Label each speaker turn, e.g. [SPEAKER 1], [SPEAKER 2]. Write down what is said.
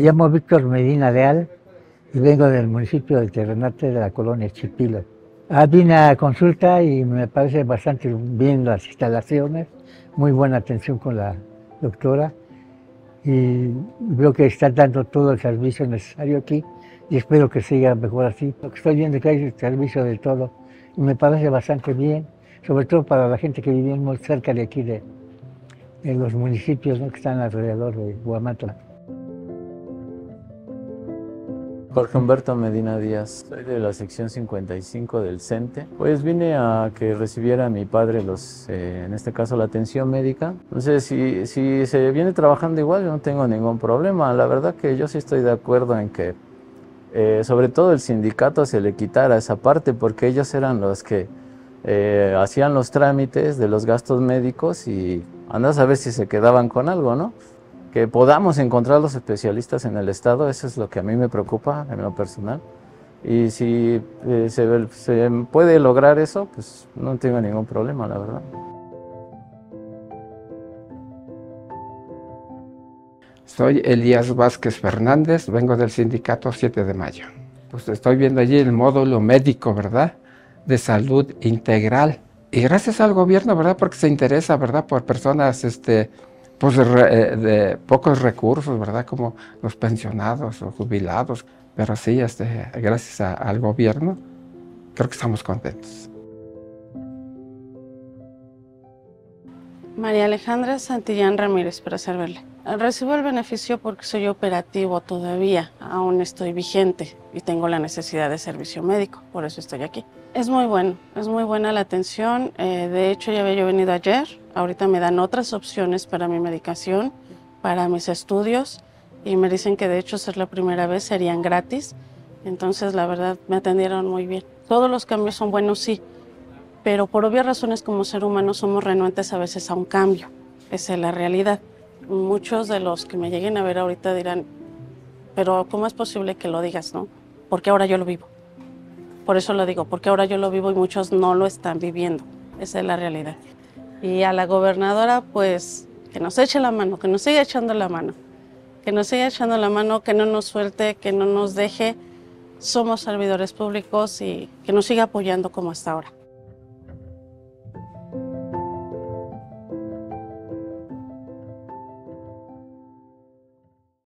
[SPEAKER 1] llamo Víctor Medina Leal y vengo del municipio de Terrenate de la colonia Chipilo. Vine a consulta y me parece bastante bien las instalaciones, muy buena atención con la doctora y veo que está dando todo el servicio necesario aquí y espero que siga mejor así. Lo que estoy viendo es que hay servicio de todo y me parece bastante bien, sobre todo para la gente que vive muy cerca de aquí, de los municipios, ¿no?, que están alrededor de Huamantla.
[SPEAKER 2] Jorge Humberto Medina Díaz, soy de la sección 55 del CENTE. Pues vine a que recibiera a mi padre en este caso la atención médica. Entonces, si se viene trabajando igual, yo no tengo ningún problema. La verdad que yo sí estoy de acuerdo en que sobre todo el sindicato se le quitara esa parte, porque ellos eran los que hacían los trámites de los gastos médicos y andas a ver si se quedaban con algo, ¿no? Que podamos encontrar los especialistas en el estado, eso es lo que a mí me preocupa en lo personal. Y si se puede lograr eso, pues no tengo ningún problema, la verdad.
[SPEAKER 3] Soy Elías Vázquez Fernández, vengo del sindicato 7 de Mayo. Pues estoy viendo allí el módulo médico, ¿verdad?, de salud integral. Y gracias al gobierno, ¿verdad?, porque se interesa, ¿verdad?, por personas pues de pocos recursos, ¿verdad?, como los pensionados o jubilados. Pero sí, gracias al gobierno, creo que estamos contentos.
[SPEAKER 4] María Alejandra Santillán Ramírez, para servirle. Recibo el beneficio porque soy operativo todavía, aún estoy vigente y tengo la necesidad de servicio médico, por eso estoy aquí. Es muy buena la atención, de hecho ya había yo venido ayer, ahorita me dan otras opciones para mi medicación, para mis estudios y me dicen que de hecho ser la primera vez serían gratis, entonces la verdad me atendieron muy bien. Todos los cambios son buenos, sí, pero por obvias razones como ser humano somos renuentes a veces a un cambio, esa es la realidad. Muchos de los que me lleguen a ver ahorita dirán, pero ¿cómo es posible que lo digas, no? Porque ahora yo lo vivo. Por eso lo digo, porque ahora yo lo vivo y muchos no lo están viviendo. Esa es la realidad. Y a la gobernadora, pues, que nos eche la mano, que nos siga echando la mano. Que nos siga echando la mano, que no nos suelte, que no nos deje. Somos servidores públicos y que nos siga apoyando como hasta ahora.